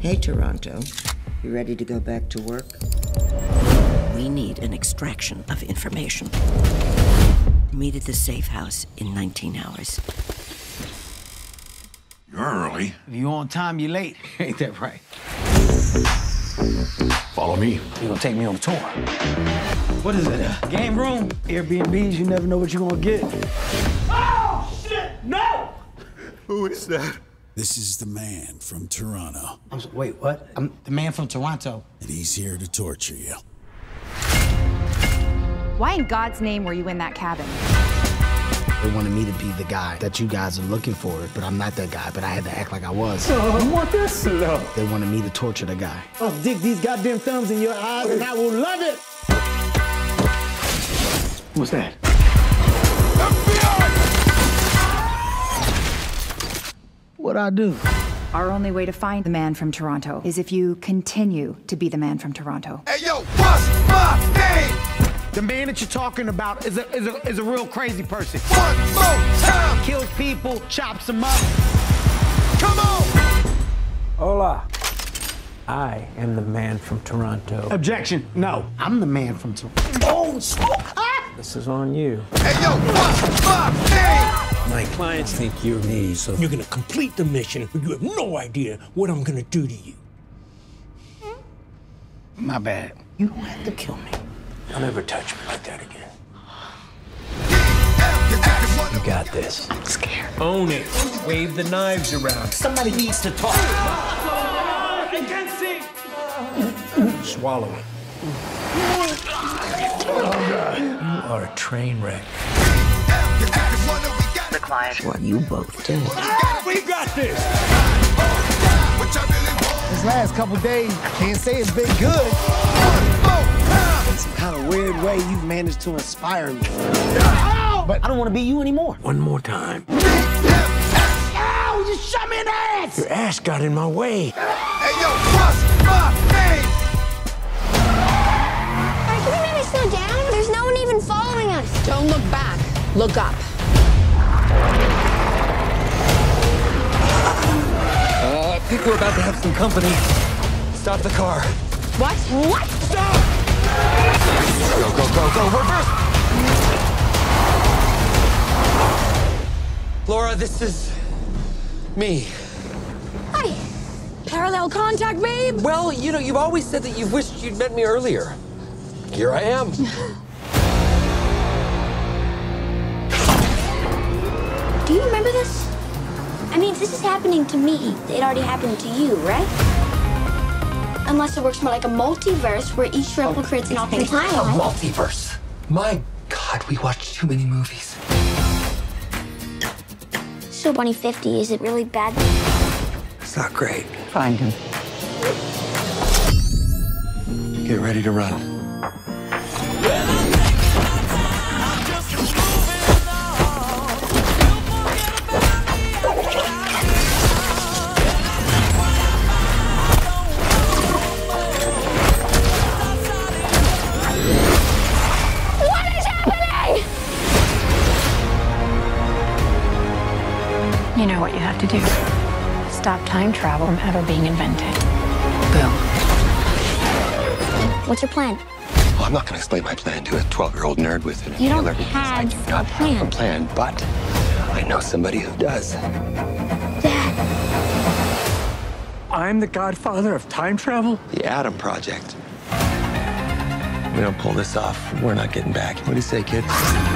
Hey, Toronto. You ready to go back to work? We need an extraction of information. Meet at the safe house in 19 hours. You're early. If you on time, you late. Ain't that right? Follow me. You gonna take me on a tour? What is it, a game room? Airbnbs, you never know what you're gonna get. Oh, shit, no! Who is that? This is the man from Toronto. Wait, what? I'm the man from Toronto. And he's here to torture you. Why in God's name were you in that cabin? They wanted me to be the guy that you guys are looking for, but I'm not that guy, but I had to act like I was. Oh, what this love? They wanted me to torture the guy. I'll dig these goddamn thumbs in your eyes and I will love it! What's that? What'd I do? Our only way to find the man from Toronto is if you continue to be the man from Toronto. Hey, yo, what's my name? The man that you're talking about is a real crazy person. One more time. Kills people, chops them up. Come on. Hola. I am the man from Toronto. Objection. No, I'm the man from Toronto. Oh, This is on you. Hey, yo, what's my name? My clients think you're me, so you're gonna complete the mission, but you have no idea what I'm gonna do to you. My bad. You don't have to kill me. Don't ever touch me like that again. You got this. I'm scared. Own it. Wave the knives around. Somebody needs to talk. I can't see! Swallow it. You are a train wreck. The client. What you both do. We got this! This last couple days, I can't say it's been good. In some kind of weird way, you've managed to inspire me. But I don't want to be you anymore. One more time. Ow! You shot me in the ass! Your ass got in my way. Hey, yo, what's my name? Can we maybe slow down? There's no one even following us. Don't look back. Look up. I think we're about to have some company. Stop the car. What? What? Stop! Go, reverse! Laura, this is me. Hi. Parallel contact, babe. Well, you know, you've always said that you wished you'd met me earlier. Here I am. Do you remember this? I mean, if this is happening to me, it already happened to you, right? Unless it works more like a multiverse where each replicates an alternate A timeline. multiverse. My God, we watched too many movies. So, Bunny 50, is it really bad? It's not great. Find him. Get ready to run. You know what you have to do. Stop time travel from ever being invented. Boom. What's your plan? Well, I'm not going to explain my plan to a 12-year-old nerd with an You don't inhaler because I do have not a have a plan. plan, but I know somebody who does. Dad. I'm the godfather of time travel? The Atom Project. We don't pull this off, we're not getting back. What do you say, kid?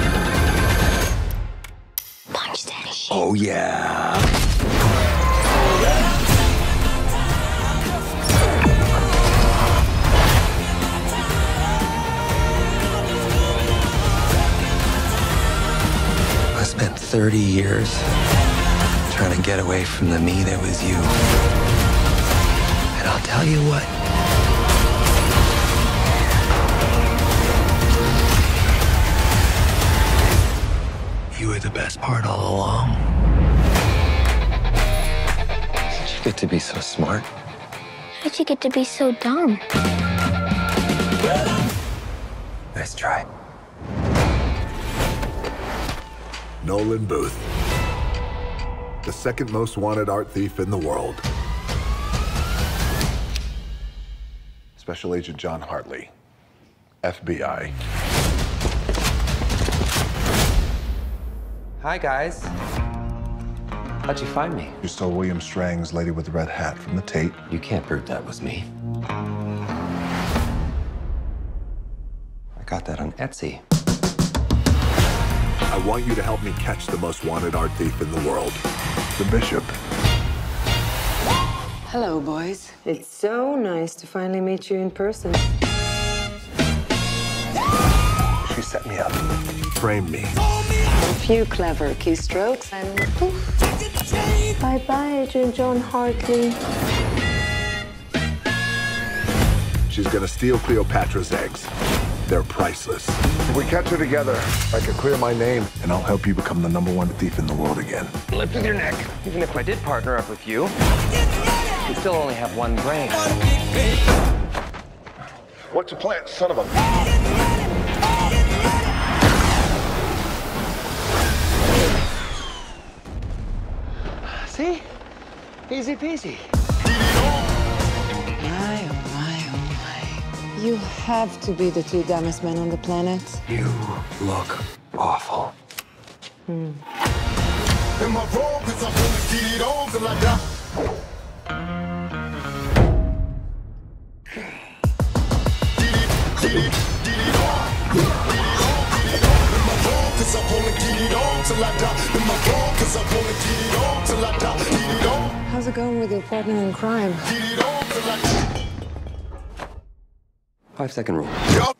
Punch that shit. Oh, yeah. I spent 30 years trying to get away from the me that was you. And I'll tell you what. You were the best part all along. How'd you get to be so smart? How'd you get to be so dumb? Nice try. Nolan Booth, the second most wanted art thief in the world. Special Agent John Hartley, FBI. Hi, guys. How'd you find me? You stole William Strang's Lady with the Red Hat from the tape. You can't prove that was me. I got that on Etsy. I want you to help me catch the most wanted art thief in the world, the Bishop. Hello, boys. It's so nice to finally meet you in person. She set me up, framed me. A few clever keystrokes and poof. Bye-bye, Agent John Hartley. She's gonna steal Cleopatra's eggs. They're priceless. If we catch her together, I can clear my name, and I'll help you become the #1 thief in the world again. Lift with your neck. Even if I did partner up with you, you still only have one brain. What's your plan, son of a... See? Easy peasy. My, oh my, oh my. You have to be the two dumbest men on the planet. You look awful. Am I wrong? 'Cause I'm gonna get it on till I die. How's it going with your partner in crime? 5-second rule.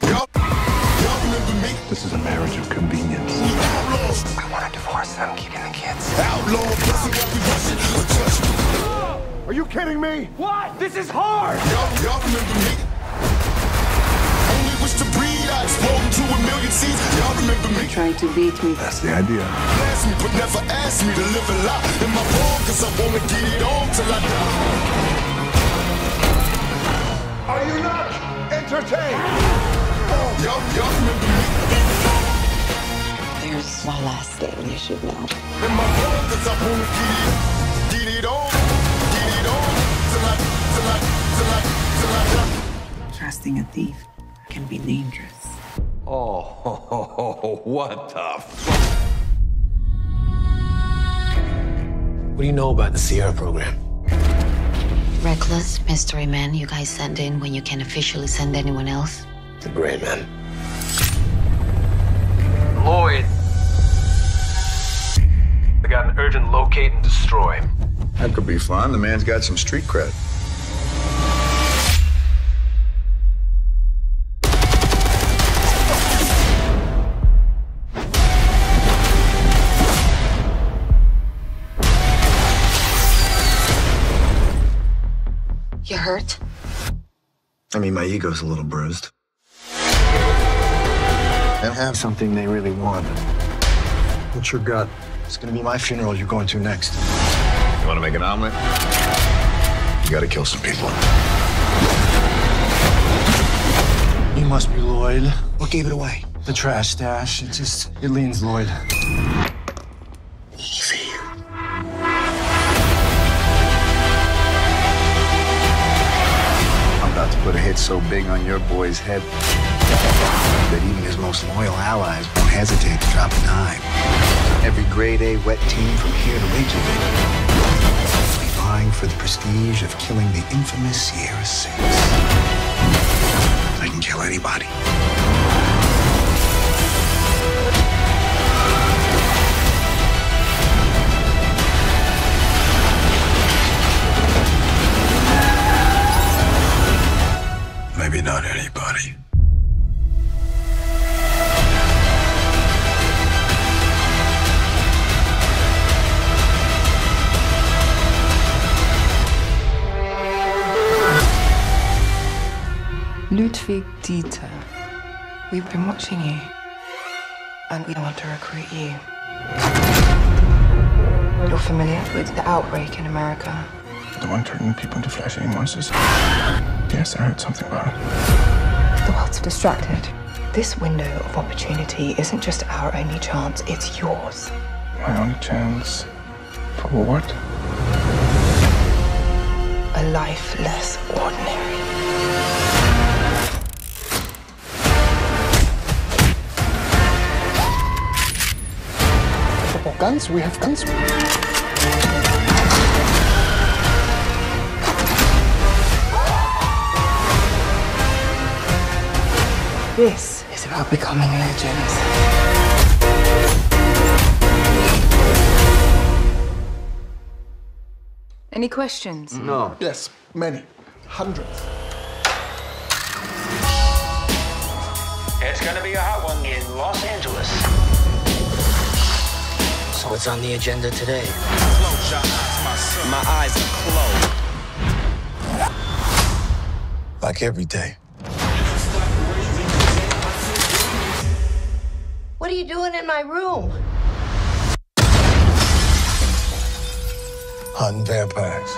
This is a marriage of convenience. I want a divorce and I'm keeping the kids. Are you kidding me? What? This is hard! Y'all remember me? Only wish to breed, I explode into a million seeds. Y'all remember me? Trying to beat me. That's the idea. Ask me, but never ask me to live a lie. Am I wrong? 'Cause I wanna get it on till I die. Are you not entertained? Y'all remember me? There's one last thing you should know. Am I wrong? 'Cause I wanna get it on till I die. Trusting a thief can be dangerous. Oh, what the What do you know about the Sierra program? Reckless mystery men you guys send in when you can't officially send anyone else. The Gray Man. Lloyd. I got an urgent locate and destroy. That could be fun. The man's got some street cred. You hurt? I mean, my ego's a little bruised. And have something they really want. What's your gut? It's gonna be my funeral you're going to next. You want to make an omelet? You got to kill some people. You must be Lloyd. What gave it away? The trash stash. It leans Lloyd. Easy. I'm about to put a hit so big on your boy's head that even his most loyal allies won't hesitate to drop a dime. Every grade A wet team from here to Reykjavik will be vying for the prestige of killing the infamous Sierra Six. I can kill anybody. Maybe not anybody. Ludwig Dieter, we've been watching you, and we want to recruit you. You're familiar with the outbreak in America? The one turning people into flesh-eating monsters? Yes, I heard something about it. The world's distracted. This window of opportunity isn't just our only chance, it's yours. My only chance for what? A life less ordinary. guns. We have guns. This is about becoming legends. Any questions? No. Yes, many. Hundreds. It's gonna be a hot one in Los Angeles. So what's on the agenda today? Close your eyes, my son. My eyes are closed. Like every day. What are you doing in my room? Hunting vampires.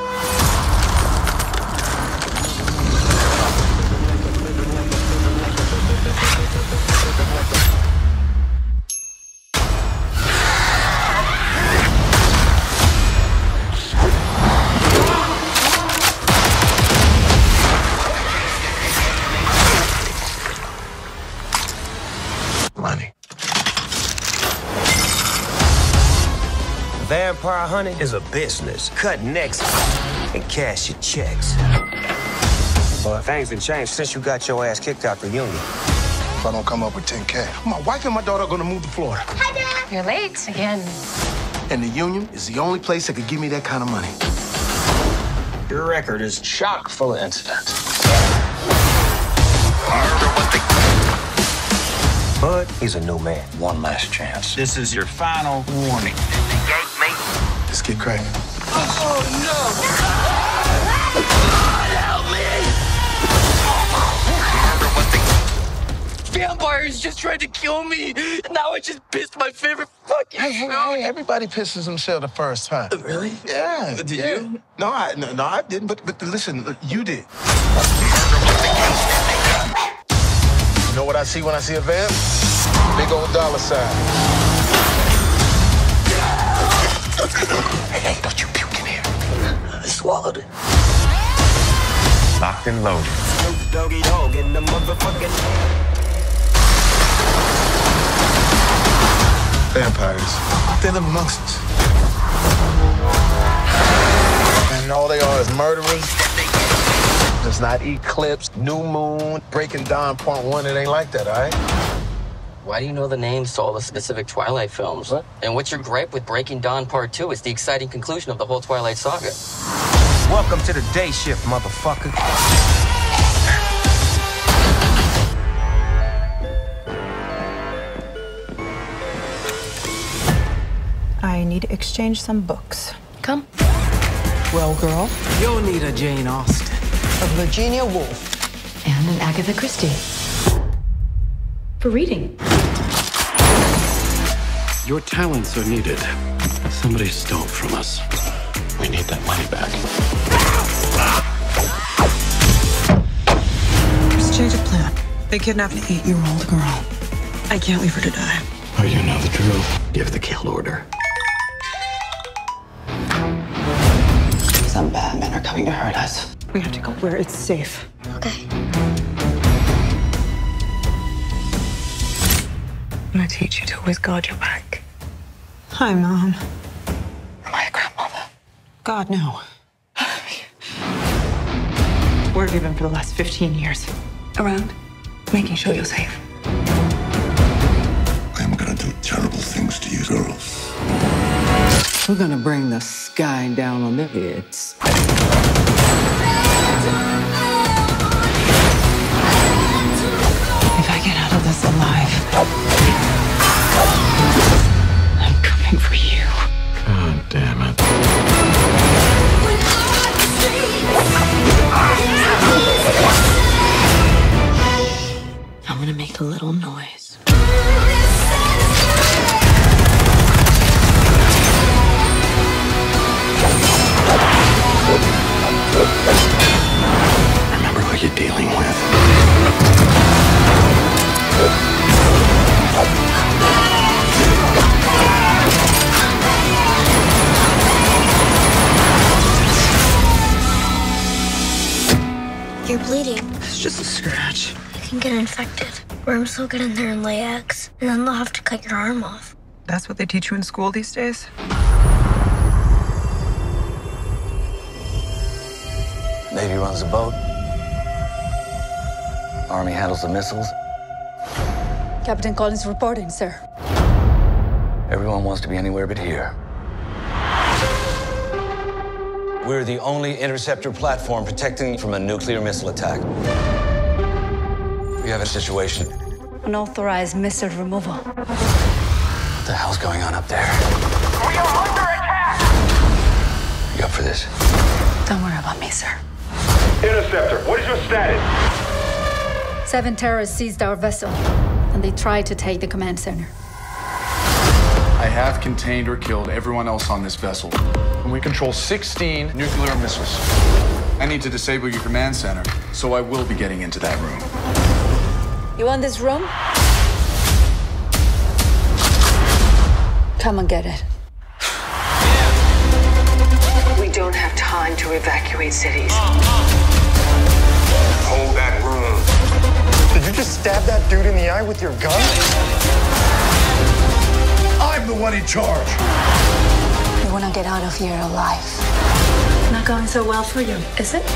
Money. Vampire hunting is a business. Cut necks and cash your checks. Well, things have changed since you got your ass kicked out the union. If I don't come up with 10K, my wife and my daughter are gonna move to Florida. Hi, Dad. You're late again. And the union is the only place that could give me that kind of money. Your record is chock full of incidents. But he's a new man. One last chance. This is your final warning. Yank me. Let's get cracking. Oh, no! Help me! Vampires just tried to kill me. Now I just pissed my favorite fucking Hey, everybody pisses themselves the first time. Really? Yeah. Did you? No, I didn't. But listen, you did. You know what I see when I see a vamp? Big old dollar sign. Hey, don't you puke in here. I swallowed it. Locked and loaded. Doggy dog in the motherfucking. Vampires. They live amongst us. And all they are is murderers. It's not Eclipse, New Moon, Breaking Dawn, Point One. It ain't like that, all right? Why do you know the names to all the specific Twilight films? What? And what's your gripe with Breaking Dawn Part 2? It's the exciting conclusion of the whole Twilight saga. Welcome to the day shift, motherfucker. I need to exchange some books. Come. Well, girl, you'll need a Jane Austen. A Virginia Woolf. And an Agatha Christie. For reading. Your talents are needed. Somebody stole from us. We need that money back. Just change of plan. They kidnapped an 8-year-old girl. I can't leave her to die. Oh, you know the drill. Give the kill order. Some bad men are coming to hurt us. We have to go where it's safe. Okay. I'm gonna teach you to always guard your back. Hi, Mom. Am I a grandmother? God, no. Where have you been for the last 15 years? Around, making sure you're safe. I'm gonna do terrible things to you girls. We're gonna bring the sky down on their heads. If I get out of this alive, I'm coming for you. God damn it. I'm gonna make a little noise. Remember who you're dealing with. You're bleeding. It's just a scratch. You can get infected. Worms will get in there and lay eggs, and then they'll have to cut your arm off. That's what they teach you in school these days? Navy runs the boat. Army handles the missiles. Captain Collins reporting, sir. Everyone wants to be anywhere but here. We're the only interceptor platform protecting from a nuclear missile attack. We have a situation. Unauthorized missile removal. What the hell's going on up there? We are under attack! You up for this? Don't worry about me, sir. Interceptor, what is your status? 7 terrorists seized our vessel, and they tried to take the command center. I have contained or killed everyone else on this vessel. And we control 16 nuclear missiles. I need to disable your command center, so I will be getting into that room. You want this room? Come and get it. We don't have time to evacuate cities. Hold that room. Did you just stab that dude in the eye with your gun? I'm the one in charge. You want to get out of here alive. Not going so well for you, is it?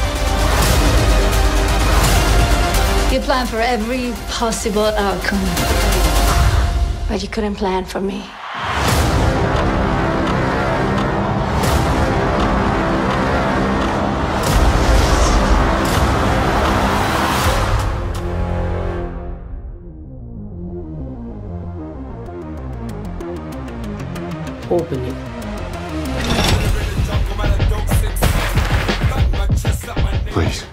You planned for every possible outcome, but you couldn't plan for me. Open it. Please.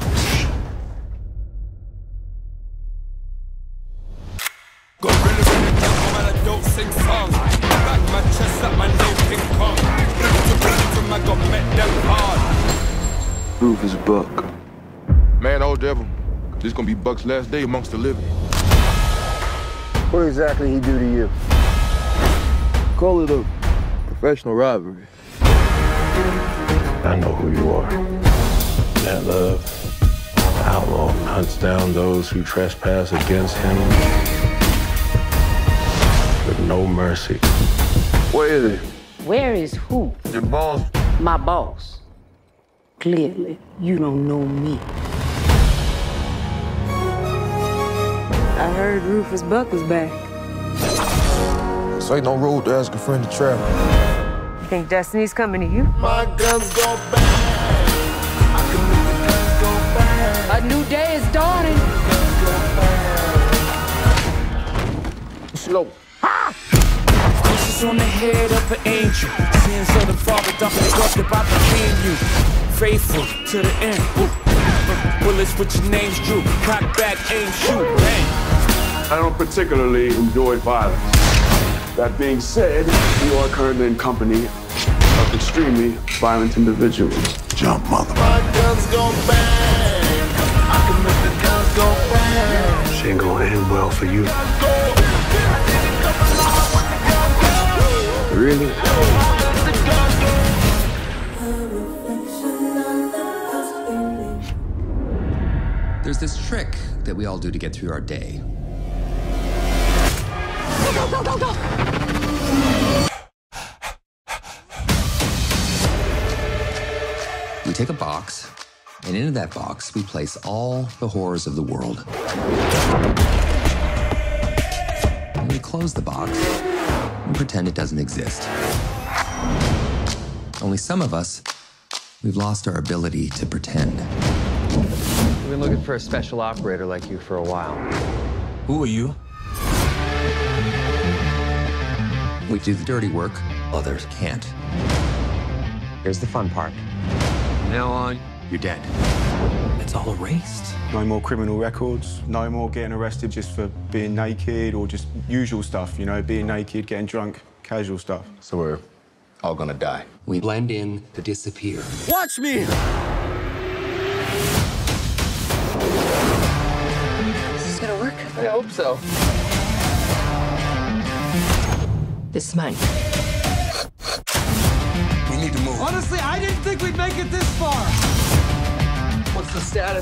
Roof is Buck. Man, old devil, this gonna be Buck's last day amongst the living. What exactly he do to you? Call it a professional robbery. I know who you are. That love. Outlaw hunts down those who trespass against him with no mercy. Where is it? Where is who? Your boss. My boss. Clearly, you don't know me. I heard Rufus Buck was back. This ain't no road to ask a friend to travel. You think Destiny's coming to you? My guns go bang. I can make the guns go bang. A new day is dawning. Slow. Kisses on the head of an angel. Sins of the father, don't forget about the king you. Faithful to the end. Bullets with your names drew. Cock back, aim, shoot, bang. I don't particularly enjoy violence. That being said, you are currently in company of extremely violent individuals. Jump, mother. My guns go bang. I can make the guns go bang. She ain't gonna end well for you. Really? There's this trick that we all do to get through our day. Go, go, go, go! We take a box, and into that box, we place all the horrors of the world. And we close the box and pretend it doesn't exist. Only some of us, we've lost our ability to pretend. We've been looking for a special operator like you for a while. Who are you? We do the dirty work, others can't. Here's the fun part. From now on, you're dead. It's all erased. No more criminal records, no more getting arrested just for being naked or just usual stuff, you know, being naked, getting drunk, casual stuff. So we're all gonna die. We blend in to disappear. Watch me! Is this gonna work? I hope so. This is mine. We need to move. Honestly, I didn't think we'd make it this far. What's the status?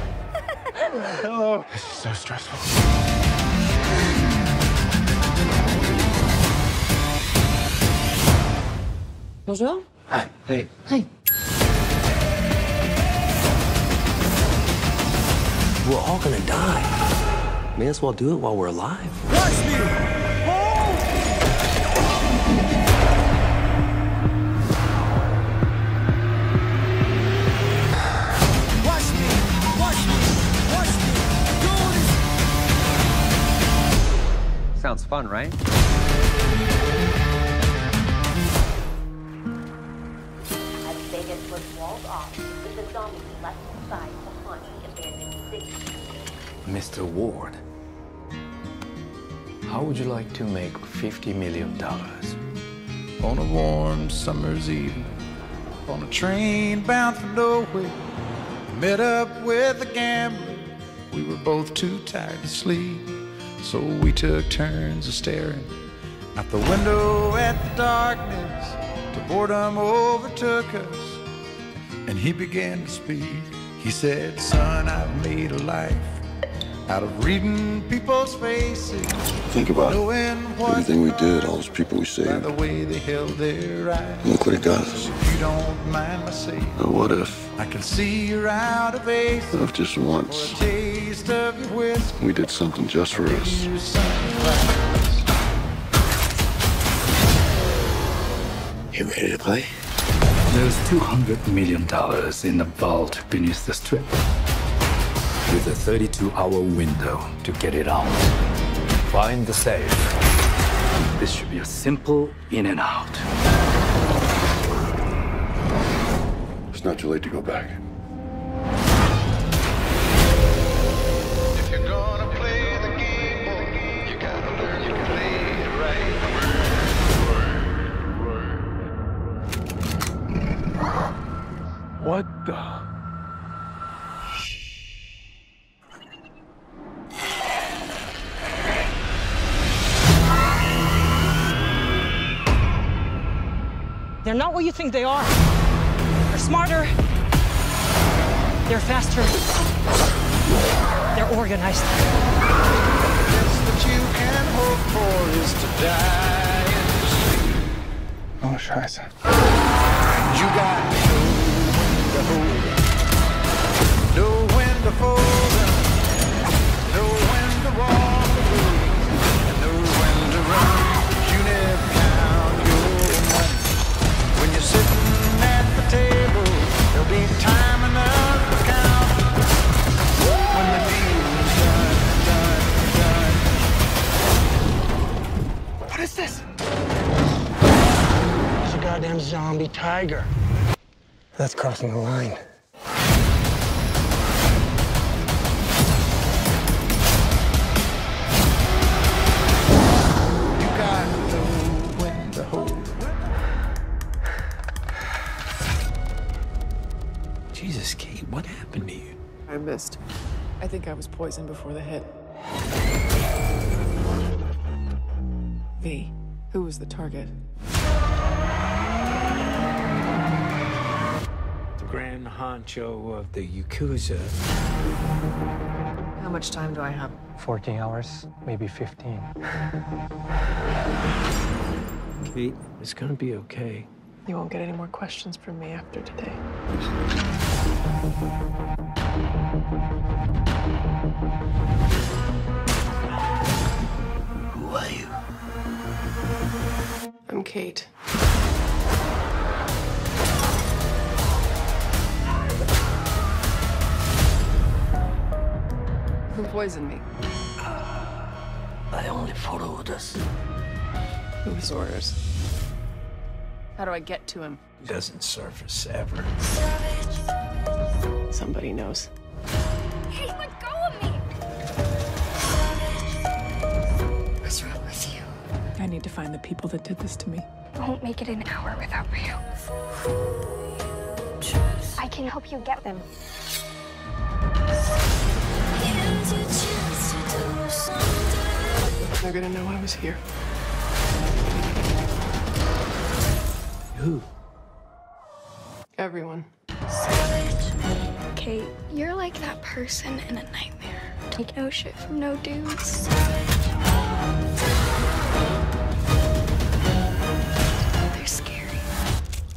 Hello. This is so stressful. Bonjour. Hi. Hey. Hi. We're all gonna die. May as well do it while we're alive. Watch me! Watch me! Watch me! Watch me! Do this! Sounds fun, right? As Vegas was walled off, with the zombies left inside to haunt the abandoned city. Mr. Ward, how would you like to make $50 million? On a warm summer's evening, on a train bound for nowhere, met up with a gambler. We were both too tired to sleep, so we took turns of staring out the window at the darkness. Till boredom overtook us, and he began to speak. He said, son, I've made a life out of reading people's faces. Think about knowing what everything we did, all those people we by saved. the way they held their eyes. Look what it got us. If you don't mind my saying, Now what if I can see you're out of ace. what if just once Taste of your whiskey. we did something just for us? You sunrise. You ready to play? There's $200 million in the vault beneath the strip, with a 32-hour window to get it out. Find the safe. This should be a simple in and out. It's not too late to go back. If you're gonna play the game, you gotta learn to play it right. What the? They're not what you think they are. They're smarter. They're faster. They're organized. Best that you can hope for is to die in your sleep. Oh, scheiße. You got to know when to fold them, know when to walk away, and know when to run. You never count your money. When you're sitting at the table, there'll be time enough to count. When the deal's done. What is this? It's a goddamn zombie tiger. That's crossing the line. You got to know when to hold. Jesus, Kate, what happened to you? I missed. I think I was poisoned before the hit. V, who was the target? The Grand Honcho of the Yakuza. How much time do I have? 14 hours, maybe 15. Kate, it's gonna be okay. You won't get any more questions from me after today. Who are you? I'm Kate. Who poisoned me? I only followed us. Whose orders? How do I get to him? He doesn't surface ever. Somebody knows. Hey, let go of me! What's wrong with you? I need to find the people that did this to me. I won't make it an hour without you. I can help you get them. They're gonna know I was here. Who? Everyone. Kate, you're like that person in a nightmare. Take no shit from no dudes. They're scary.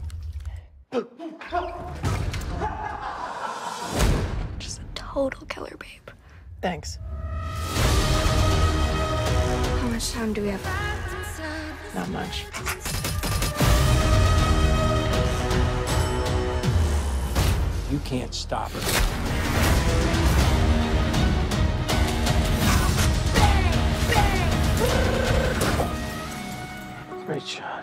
Thanks. How much time do we have? Not much. You can't stop her. Great shot.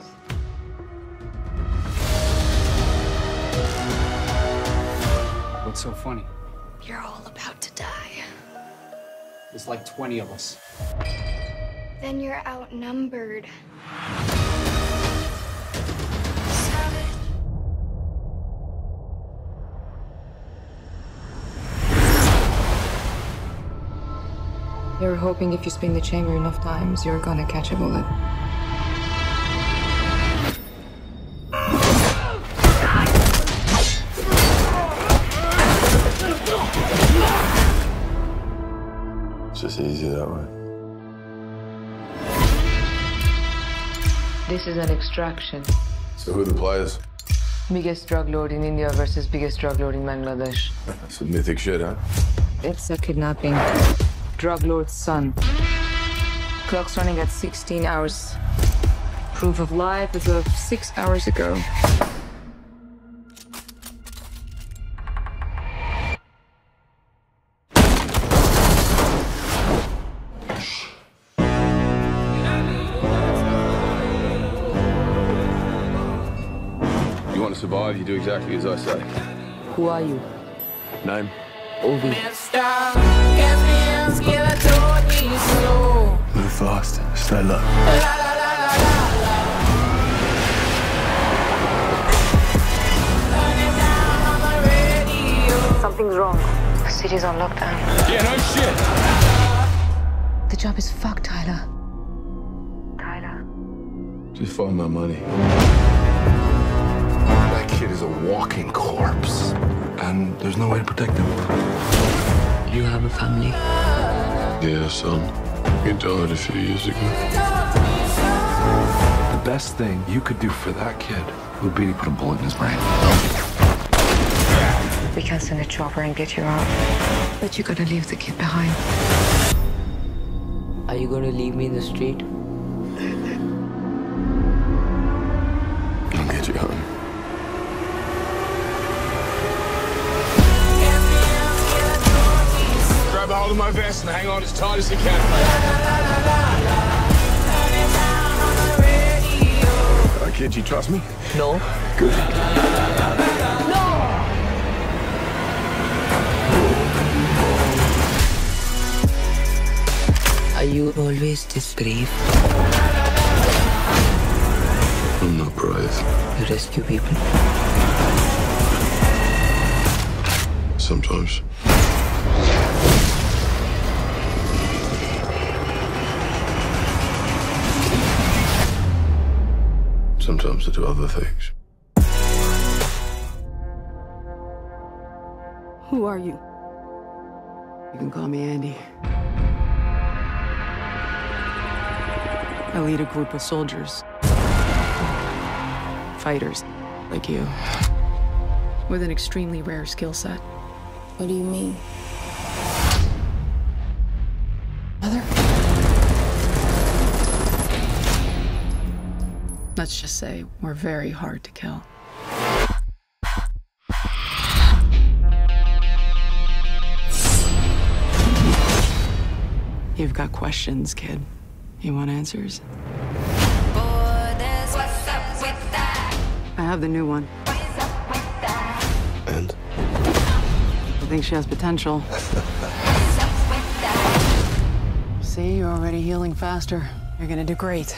What's so funny? You're all about to die. There's like 20 of us. Then you're outnumbered. You're hoping if you spin the chamber enough times, you're gonna catch a bullet. It's just easier that way. This is an extraction. So who are the players? Biggest drug lord in India versus biggest drug lord in Bangladesh. Some mythic shit, huh? It's a kidnapping. Drug lord's son. Clock's running at 16 hours. Proof of life as of 6 hours ago. You want to survive, you do exactly as I say. Who are you? Name? Ovi. Move fast, stay low. Something's wrong. The city's on lockdown. Yeah, no shit. The job is fucked, Tyler. Tyler. Just find my money. That kid is a walking corpse, and there's no way to protect him. You have a family. Yeah, son. He died a few years ago. The best thing you could do for that kid would be to put a bullet in his brain. We can send a chopper and get you out. But you gotta leave the kid behind. Are you gonna leave me in the street? I'll get you home. Grab a hold of my vest and hang on as tight as you can. Kid, you trust me? No. Good. Are you always this brave? I'm not brave. You rescue people? Sometimes. Sometimes I do other things. Who are you? You can call me Andy. I lead a group of soldiers. Fighters, like you. With an extremely rare skill set. What do you mean? Mother? Let's just say we're very hard to kill. You've got questions, kid. You want answers? I have the new one. And? I think she has potential. See, you're already healing faster. You're gonna do great.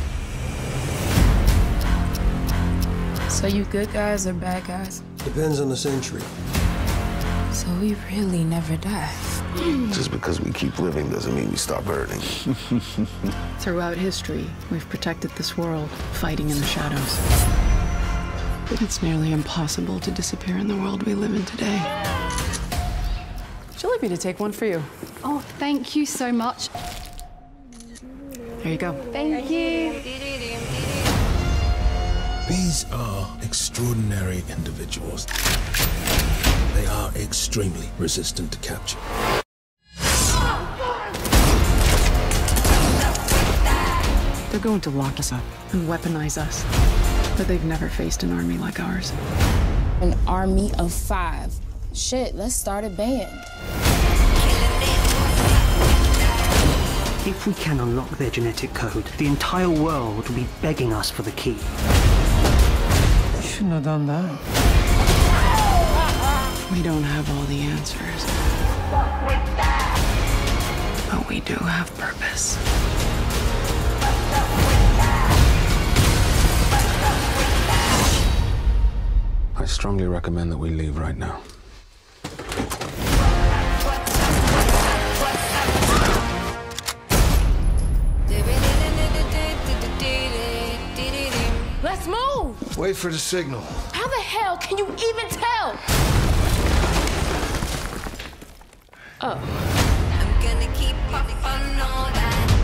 So you good guys or bad guys? Depends on the century. So we really never die. Just because we keep living doesn't mean we stop hurting. Throughout history, we've protected this world, fighting in the shadows. But it's nearly impossible to disappear in the world we live in today. Would you like me to take one for you? Oh, thank you so much. There you go. Thank you. These are extraordinary individuals. They are extremely resistant to capture. They're going to lock us up and weaponize us. But they've never faced an army like ours. An army of 5. Shit, let's start a band. If we can unlock their genetic code, the entire world will be begging us for the key. You shouldn't have done that. We don't have all the answers. But we do have purpose. I strongly recommend that we leave right now. Let's move! Wait for the signal. How the hell can you even tell? Oh. I'm gonna keep up on all that.